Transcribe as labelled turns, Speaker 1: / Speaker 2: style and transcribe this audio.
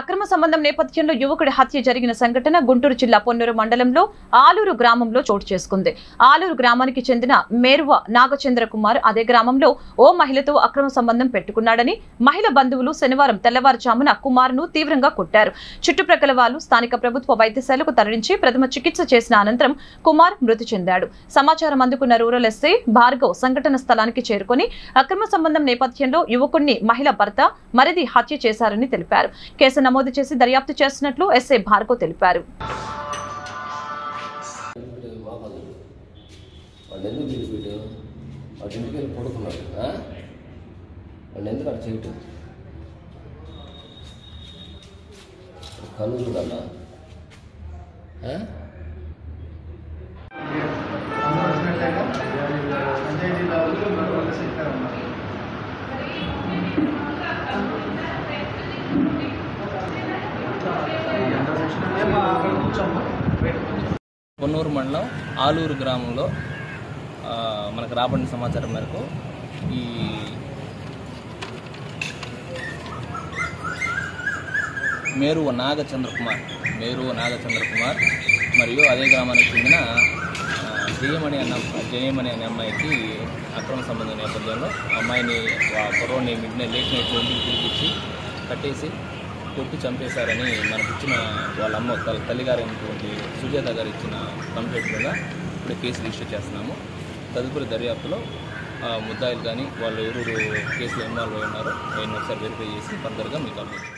Speaker 1: అక్రమ సంబంధం నేపథ్యంలో యువకుడి హత్య జరిగిన సంఘటన గుంటూరు జిల్లా పొన్నూరు మండలంలో ఆలూరు గ్రామంలో చోటు చేసుకుంది. ఆలూరు గ్రామానికి చెందిన మేరువ నాగచంద్ర కుమార్ అదే గ్రామంలో ఓ మహిళతో అక్రమ సంబంధం పెట్టుకున్నాడని మహిళ బంధువులు శనివారం తెల్లవారుజామున కుమార్ను తీవ్రంగా కొట్టారు. చుట్టుప్రక్కల వాళ్ళు స్థానిక ప్రభుత్వ వైద్యశాలకు తరలించి ప్రథమ చికిత్స చేసిన అనంతరం కుమార్ మృతి చెందాడు. సమాచారం అందుకున్న రూరల్ ఎస్ఐ భార్గవ్ సంఘటన స్థలానికి చేరుకుని అక్రమ సంబంధం నేపథ్యంలో యువకుడిని మహిళ భర్త మరిది హత్య చేశారని తెలిపారు. కేసు నమోదు చేసి దర్యాప్తు చేస్తున్నట్లు ఎస్ఐ భార్గవ్ తెలిపారు.
Speaker 2: పొన్నూరు మండలం ఆలూరు గ్రామంలో మనకు రాబడిన సమాచారం మేరకు ఈ మేరువ నాగచంద్ర కుమార్ మరియు అదే గ్రామానికి చెందిన జయమణి అనే అమ్మాయికి అక్రమ సంబంధం నేపథ్యంలో అమ్మాయిని కుర్రోడిని లేట్ నైట్ ఇంటికి పిలిపించి కట్టేసి కొట్టి చంపేశారని మనకు ఇచ్చిన వాళ్ళ అమ్మ తల్లిగారు అయినటువంటి సుజాత గారు ఇచ్చిన కంప్లైంట్ మీద ఇప్పుడు కేసు రిజిస్టర్ చేస్తున్నాము. తదుపరి దర్యాప్తులో ముద్దాయిలు కానీ వాళ్ళు ఎవరు కేసులో ఇన్వాల్వ్ అయి ఉన్నారో ఆయన ఒకసారి వెరిఫై చేసి ఫర్దర్గా మీకు అప్డేట్